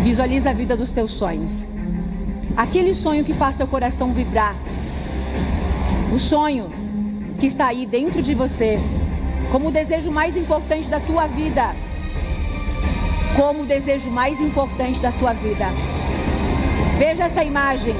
Visualiza a vida dos teus sonhos. Aquele sonho que faz teu coração vibrar. O sonho que está aí dentro de você, como o desejo mais importante da tua vida. Como o desejo mais importante da tua vida. Veja essa imagem.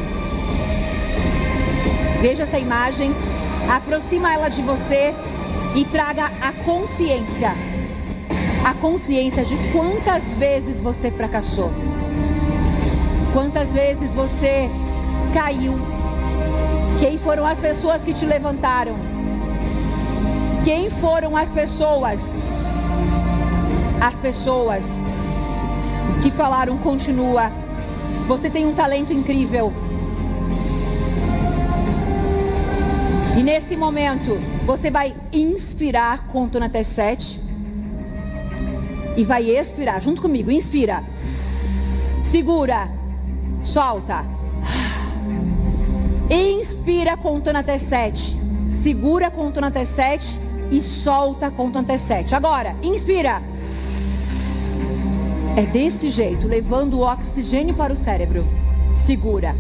Veja essa imagem. Aproxima ela de você e traga a consciência. A consciência de quantas vezes você fracassou. Quantas vezes você caiu. Quem foram as pessoas que te levantaram? Quem foram as pessoas? As pessoas que falaram, continua. Você tem um talento incrível. E nesse momento, você vai inspirar contando até 7. E vai expirar, junto comigo, inspira. Segura. Solta. Inspira contando até 7. Segura contando até 7. E solta contando até 7. Agora, inspira. É desse jeito, levando o oxigênio para o cérebro. Segura.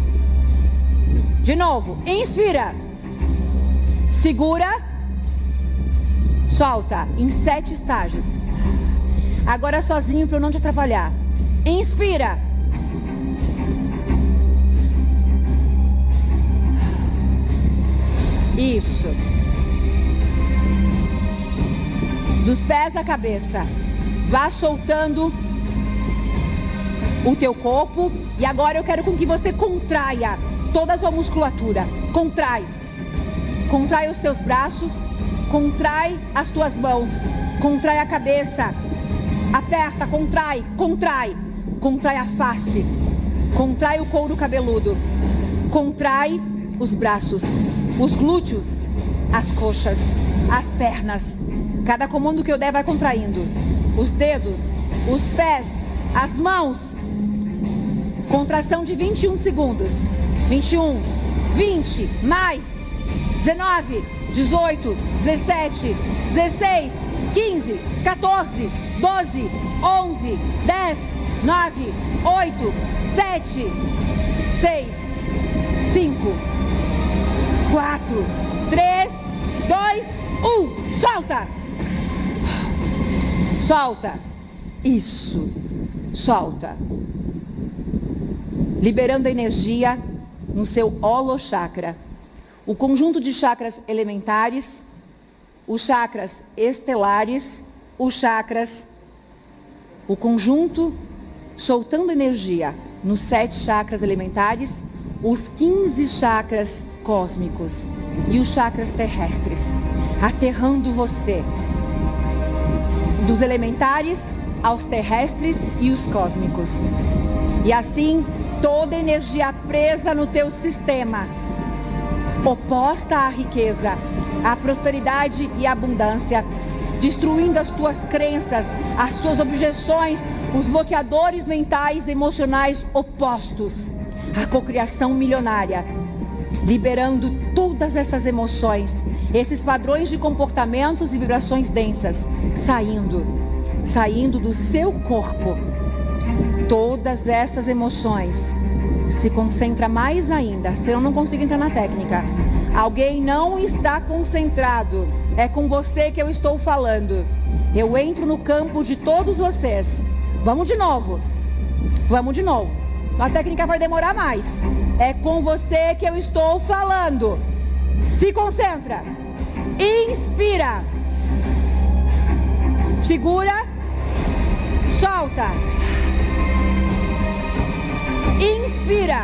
De novo, inspira. Segura. Solta. Em 7 estágios. Agora sozinho para eu não te atrapalhar. Inspira. Isso. Dos pés à cabeça. Vá soltando o teu corpo. E agora eu quero com que você contraia toda a sua musculatura. Contrai. Contrai os teus braços. Contrai as tuas mãos. Contrai a cabeça. Aperta, contrai, contrai. Contrai a face. Contrai o couro cabeludo. Contrai os braços. Os glúteos. As coxas. As pernas. Cada comando que eu der vai contraindo. Os dedos. Os pés. As mãos. Contração de 21 segundos. 21. 20. Mais. 19. 18. 17. 16. 15. 14. 12. 11. 10. 9. 8. 7. 6. 5. 4. 3. 2. 1. Solta. Solta. Isso. Solta. Liberando a energia no seu holochakra. O conjunto de chakras elementares, os chakras estelares, os chakras, o conjunto soltando energia nos 7 chakras elementares, os 15 chakras cósmicos e os chakras terrestres, aterrando você. Dos elementares aos terrestres e os cósmicos. E assim, toda energia presa no teu sistema, oposta à riqueza, à prosperidade e à abundância, destruindo as tuas crenças, as tuas objeções, os bloqueadores mentais e emocionais opostos, a cocriação milionária, liberando todas essas emoções, esses padrões de comportamentos e vibrações densas, saindo do seu corpo. Todas essas emoções. Se concentra mais ainda, se eu não consigo entrar na técnica. Alguém não está concentrado. É com você que eu estou falando. Eu entro no campo de todos vocês. Vamos de novo. Vamos de novo. A técnica vai demorar mais. É com você que eu estou falando. Se concentra. Inspira. Segura. Solta. Inspira.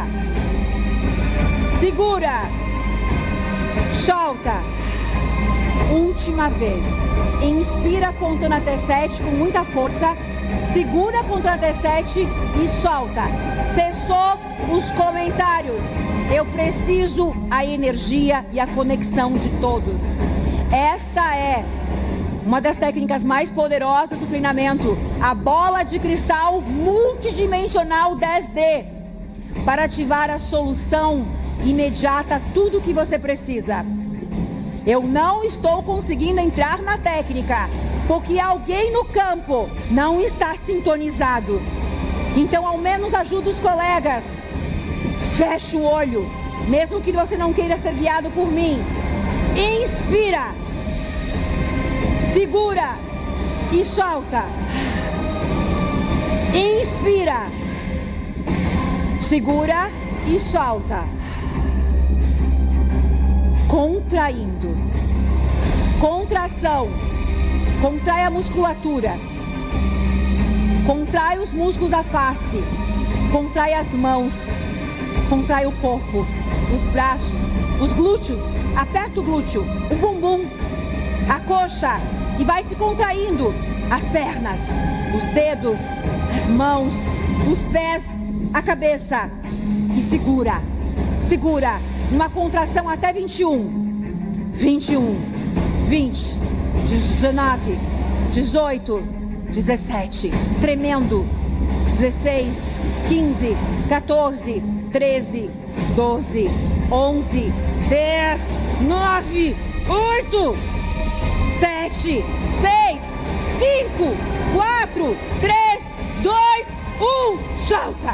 Segura. Solta. Última vez. Inspira contando até 7 com muita força. Segura contando até 7 e solta. Cessou os comentários. Eu preciso a energia e a conexão de todos. Esta é uma das técnicas mais poderosas do treinamento. A bola de cristal multidimensional 10D. Para ativar a solução imediata a tudo o que você precisa. Eu não estou conseguindo entrar na técnica, porque alguém no campo não está sintonizado. Então ao menos ajuda os colegas. Fecha o olho, mesmo que você não queira ser guiado por mim. Inspira, segura e solta. Inspira, segura e solta. Contraindo. Contração. Contrai a musculatura. Contrai os músculos da face. Contrai as mãos. Contrai o corpo, os braços, os glúteos. Aperta o glúteo, o bumbum, a coxa. E vai se contraindo. As pernas, os dedos, as mãos, os pés, a cabeça. E segura. Segura. Uma contração até 21. 21. 20. 19. 18. 17. Tremendo. 16. 15. 14. 13. 12. 11. 10. 9. 8. 7. 6. 5. 4. 3. 2. 1. Solta.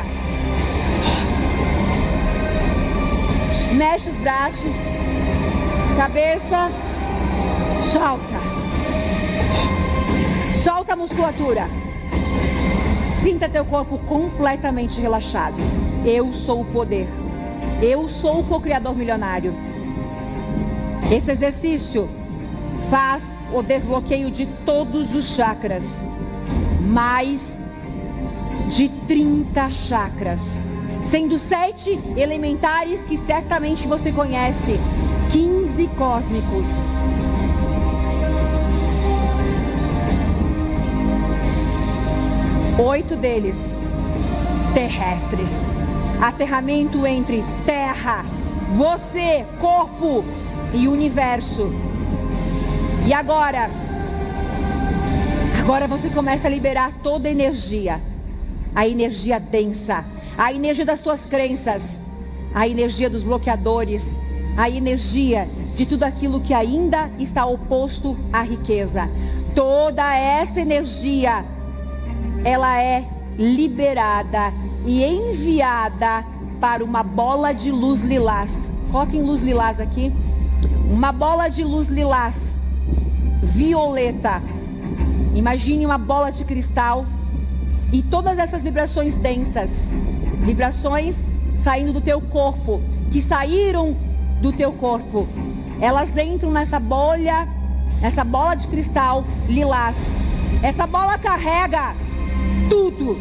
Mexe os braços, cabeça, solta. Solta a musculatura. Sinta teu corpo completamente relaxado. Eu sou o poder. Eu sou o co-criador milionário. Esse exercício faz o desbloqueio de todos os chakras. Mais de 30 chakras. Sendo 7 elementares que certamente você conhece, 15 cósmicos. Oito deles terrestres. Aterramento entre terra, você, corpo e universo. E agora você começa a liberar toda a energia densa. A energia das tuas crenças, a energia dos bloqueadores, a energia de tudo aquilo que ainda está oposto à riqueza. Toda essa energia, ela é liberada e enviada para uma bola de luz lilás. Coloquem luz lilás aqui. Uma bola de luz lilás, violeta. Imagine uma bola de cristal e todas essas vibrações densas. Vibrações saindo do teu corpo, que saíram do teu corpo. Elas entram nessa bola de cristal lilás. Essa bola carrega tudo.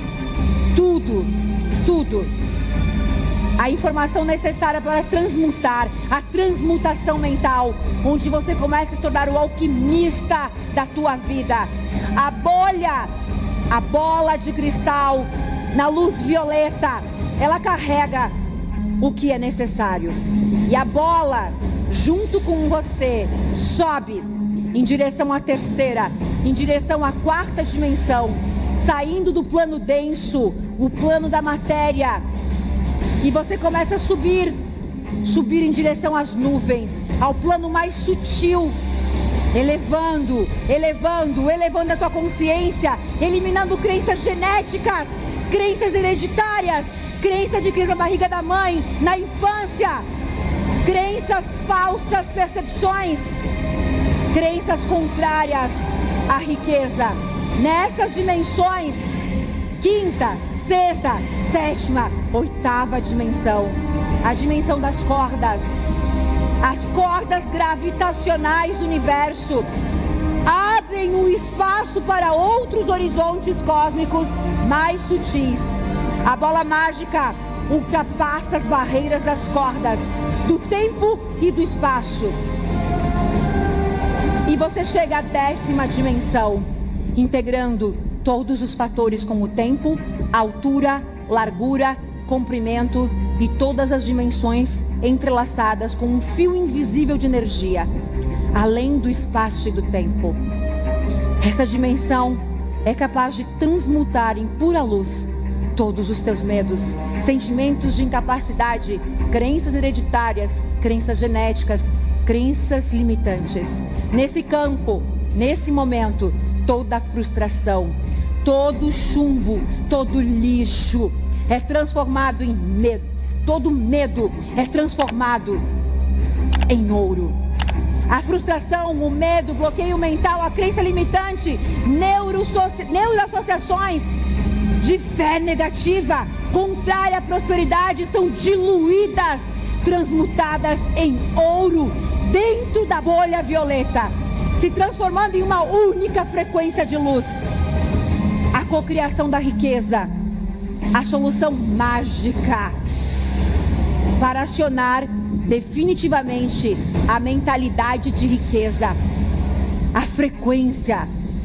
A informação necessária para transmutar, a transmutação mental, onde você começa a se tornar o alquimista da tua vida. A bola de cristal na luz violeta, ela carrega o que é necessário. E a bola, junto com você, sobe em direção à terceira, em direção à quarta dimensão, saindo do plano denso, o plano da matéria. E você começa a subir em direção às nuvens, ao plano mais sutil, elevando a tua consciência, eliminando crenças genéticas, crenças hereditárias, crença de crise na barriga da mãe, na infância, crenças falsas, percepções, crenças contrárias à riqueza. Nessas dimensões, quinta, sexta, sétima, oitava dimensão, a dimensão das cordas, as cordas gravitacionais do universo, abrem um espaço para outros horizontes cósmicos mais sutis. A bola mágica ultrapassa as barreiras das cordas, do tempo e do espaço. E você chega à 10ª dimensão, integrando todos os fatores como o tempo, altura, largura, comprimento e todas as dimensões entrelaçadas com um fio invisível de energia, além do espaço e do tempo. Essa dimensão é capaz de transmutar em pura luz todos os teus medos, sentimentos de incapacidade, crenças hereditárias, crenças genéticas, crenças limitantes. Nesse campo, nesse momento, toda a frustração, todo chumbo, todo lixo é transformado em medo. Todo medo é transformado em ouro. A frustração, o medo, o bloqueio mental, a crença limitante, neuroassociações de fé negativa, contrária à prosperidade, são diluídas, transmutadas em ouro dentro da bolha violeta, se transformando em uma única frequência de luz. A cocriação da riqueza, a solução mágica para acionar definitivamente a mentalidade de riqueza. A frequência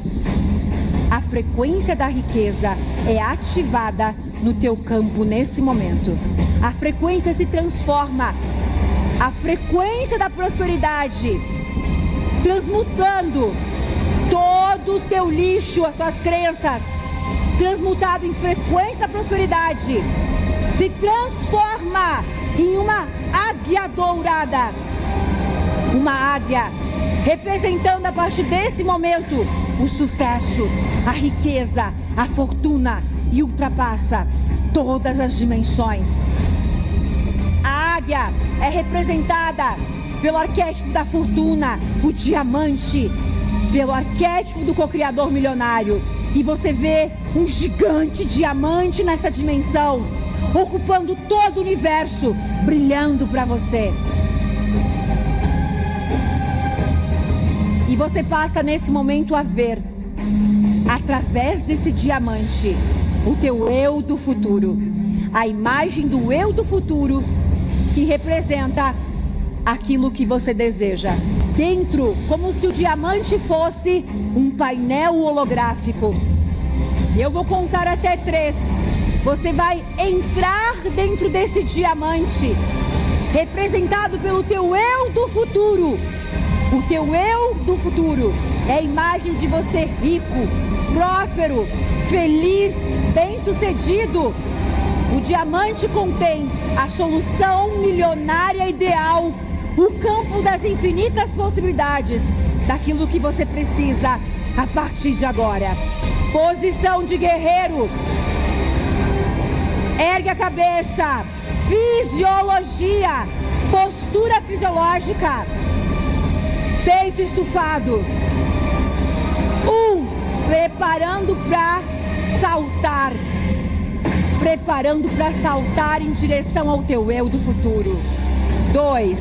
da riqueza é ativada no teu campo nesse momento. A frequência se transforma. A frequência da prosperidade, transmutando todo o teu lixo, as tuas crenças, transmutado em frequência da prosperidade, se transforma em uma águia dourada. Uma águia representando a partir desse momento o sucesso, a riqueza, a fortuna, e ultrapassa todas as dimensões. A águia é representada pelo arquétipo da fortuna, o diamante, pelo arquétipo do co-criador milionário. E você vê um gigante diamante nessa dimensão, ocupando todo o universo, brilhando para você. E você passa nesse momento a ver, através desse diamante, o teu eu do futuro. A imagem do eu do futuro que representa aquilo que você deseja. Dentro, como se o diamante fosse um painel holográfico. Eu vou contar até 3. Você vai entrar dentro desse diamante, representado pelo teu eu do futuro. O teu eu do futuro é a imagem de você rico, próspero, feliz, bem-sucedido. O diamante contém a solução milionária ideal, o campo das infinitas possibilidades, daquilo que você precisa a partir de agora. Posição de guerreiro. Ergue a cabeça. Fisiologia. Postura fisiológica. Peito estufado. 1. Preparando para saltar. Preparando para saltar em direção ao teu eu do futuro. 2.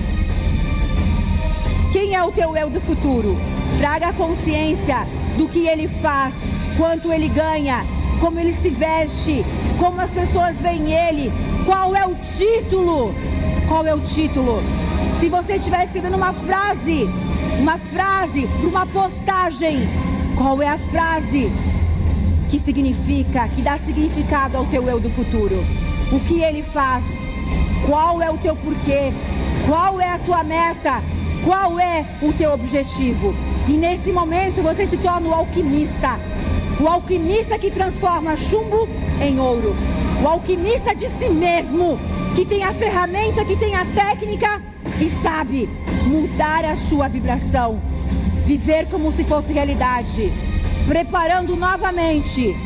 Quem é o teu eu do futuro? Traga consciência do que ele faz, quanto ele ganha, como ele se veste, como as pessoas veem ele, qual é o título? Qual é o título? Se você estiver escrevendo uma frase para uma postagem, qual é a frase que significa, que dá significado ao teu eu do futuro? O que ele faz? Qual é o teu porquê? Qual é a tua meta? Qual é o teu objetivo? E nesse momento você se torna o alquimista. O alquimista que transforma chumbo em ouro. O alquimista de si mesmo, que tem a ferramenta, que tem a técnica e sabe mudar a sua vibração. Viver como se fosse realidade. Preparando novamente.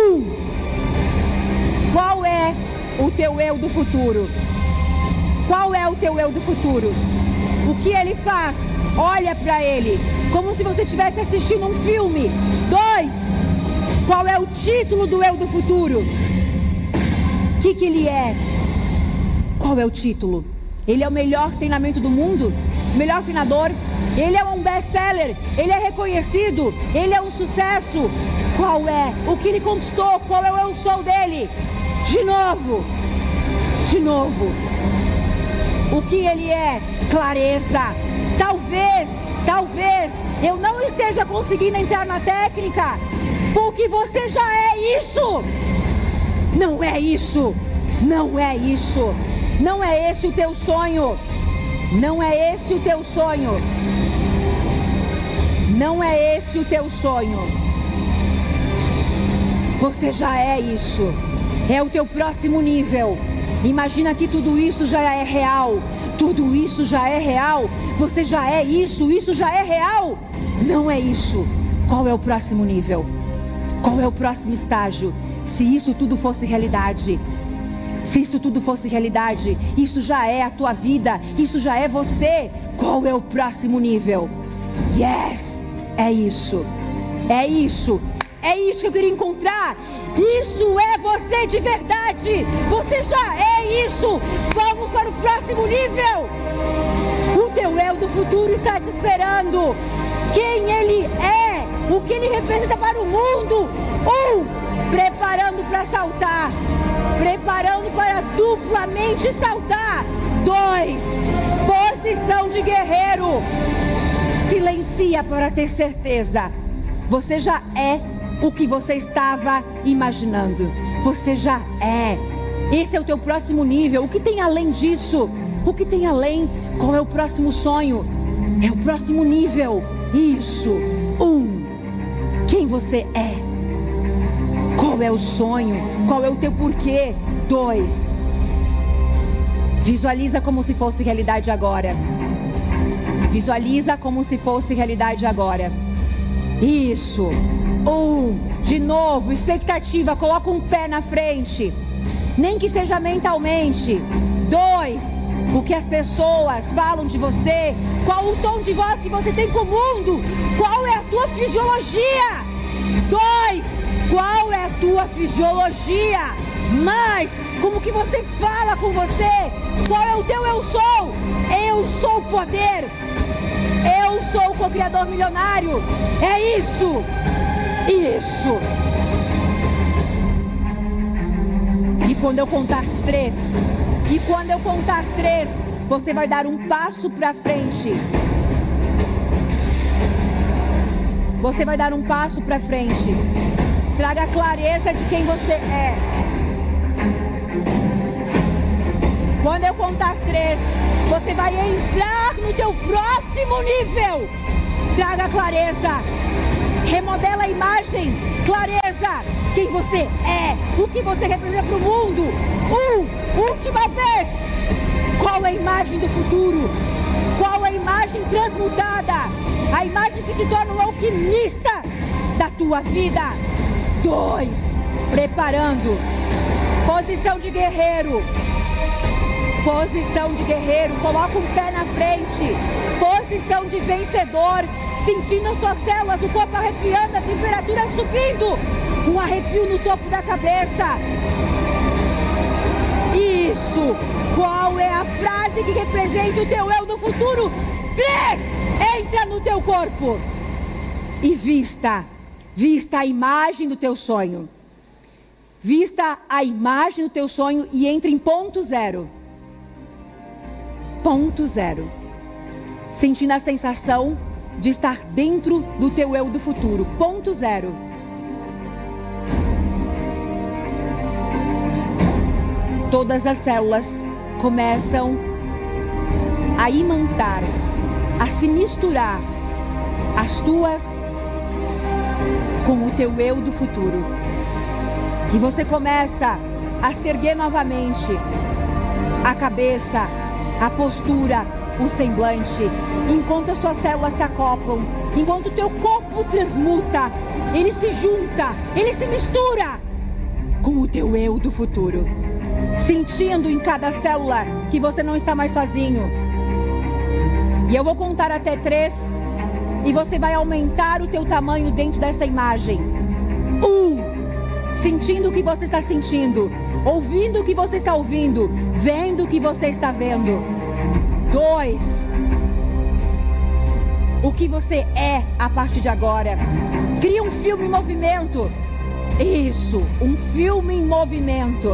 1. Qual é o teu eu do futuro? Qual é o teu eu do futuro? O que ele faz? Olha para ele, como se você estivesse assistindo um filme. 2. Qual é o título do eu do futuro? O que ele é? Qual é o título? Ele é o melhor treinamento do mundo? O melhor treinador? Ele é um best-seller? Ele é reconhecido? Ele é um sucesso? Qual é? O que ele conquistou? Qual é o eu sou dele? De novo. O que ele é? Clareza. Talvez eu não esteja conseguindo entrar na técnica, porque você já é isso. Não é isso. Não é isso. Não é esse o teu sonho. Não é esse o teu sonho. Não é esse o teu sonho. Você já é isso. É o teu próximo nível. Imagina que tudo isso já é real. Tudo isso já é real. Você já é isso. Isso já é real. Não é isso. Qual é o próximo nível? Qual é o próximo estágio? Se isso tudo fosse realidade, se isso tudo fosse realidade, isso já é a tua vida, isso já é você. Qual é o próximo nível? Yes! É isso. É isso. É isso que eu queria encontrar. Isso é você de verdade. Você já é isso. Vamos para o próximo nível. O teu eu do futuro está te esperando. Quem ele é, o que ele representa para o mundo. 1, preparando para saltar. Preparando para duplamente saltar. 2, posição de guerreiro. Silencia para ter certeza. Você já é o que você estava imaginando. Você já é. Esse é o teu próximo nível. O que tem além disso? O que tem além? Qual é o próximo sonho? É o próximo nível. Isso. 1. Quem você é? Qual é o sonho? Qual é o teu porquê? 2. Visualiza como se fosse realidade agora. Visualiza como se fosse realidade agora. Isso. 1. De novo, expectativa. Coloca um pé na frente. Nem que seja mentalmente. 2. O que as pessoas falam de você. Qual o tom de voz que você tem com o mundo. Qual é a tua fisiologia. 2. Qual é a tua fisiologia. Mais, como que você fala com você. Qual é o teu eu sou. Eu sou o poder. Eu sou o co-criador milionário. É isso. Isso. E quando eu contar 3. E quando eu contar 3, você vai dar um passo para frente. Você vai dar um passo para frente. Traga a clareza de quem você é. Quando eu contar 3, você vai entrar no teu próximo nível. Traga clareza. Remodela a imagem. Clareza. Quem você é. O que você representa para o mundo. Última vez. Qual é a imagem do futuro? Qual é a imagem transmutada? A imagem que te torna um alquimista da tua vida. 2. Preparando. Posição de guerreiro. Posição de guerreiro. Coloca um pé na frente. Posição de vencedor. Sentindo as suas células, o corpo arrepiando, a temperatura subindo. Um arrepio no topo da cabeça. Isso. Qual é a frase que representa o teu eu do futuro? 3. Entra no teu corpo. E vista. Vista a imagem do teu sonho. Vista a imagem do teu sonho e entre em ponto 0. Ponto 0. Sentindo a sensação de estar dentro do teu eu do futuro. Ponto 0. Todas as células começam a imantar, a se misturar, as tuas com o teu eu do futuro. E você começa a se erguer novamente, a cabeça, a postura, o semblante, enquanto as tuas células se acoplam, enquanto o teu corpo transmuta, ele se junta, ele se mistura com o teu eu do futuro, sentindo em cada célula que você não está mais sozinho. E eu vou contar até 3 e você vai aumentar o teu tamanho dentro dessa imagem. 1, sentindo o que você está sentindo, ouvindo o que você está ouvindo, vendo o que você está vendo. 2, o que você é a partir de agora. Cria um filme em movimento. Isso, um filme em movimento.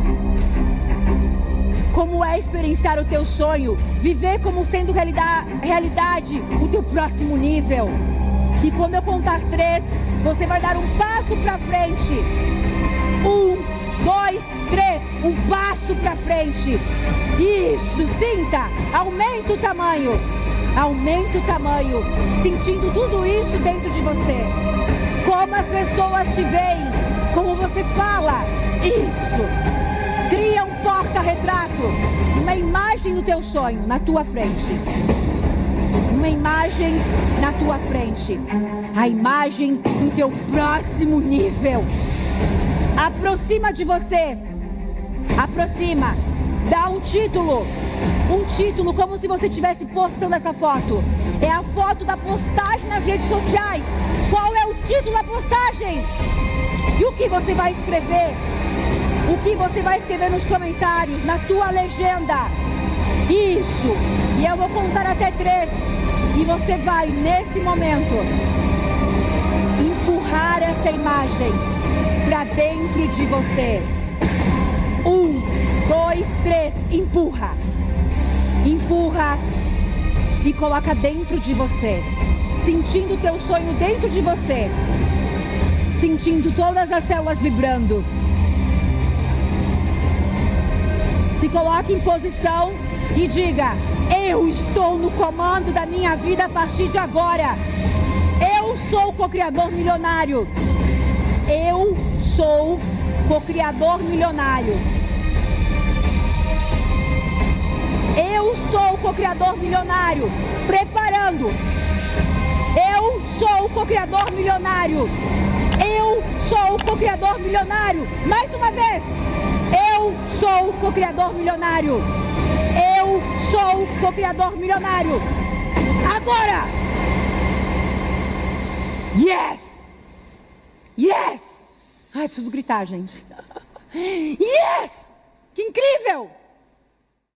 Como é experienciar o teu sonho, viver como sendo realidade o teu próximo nível. E quando eu contar 3, você vai dar um passo para frente. 1, 2, 3, um passo para frente. Isso, sinta, aumenta o tamanho. Aumenta o tamanho, sentindo tudo isso dentro de você. Como as pessoas te veem, como você fala. Isso. Cria um porta-retrato, uma imagem do teu sonho na tua frente. Uma imagem na tua frente. A imagem do teu próximo nível. Aproxima de você. Aproxima. Dá um título como se você estivesse postando essa foto. É a foto da postagem nas redes sociais. Qual é o título da postagem? E o que você vai escrever? O que você vai escrever nos comentários, na tua legenda? Isso. E eu vou contar até 3. E você vai, nesse momento, empurrar essa imagem para dentro de você. 1, 2, 3, empurra. Empurra e coloca dentro de você. Sentindo o teu sonho dentro de você. Sentindo todas as células vibrando. Se coloque em posição e diga: eu estou no comando da minha vida a partir de agora. Eu sou o co-criador milionário. Eu sou co-criador milionário. Eu sou o co-criador milionário. Preparando. Eu sou o co-criador milionário. Eu sou o co-criador milionário. Mais uma vez. Eu sou o co-criador milionário. Eu sou o co-criador milionário. Agora! Yes! Yes! Ai, preciso gritar, gente. Yes! Que incrível!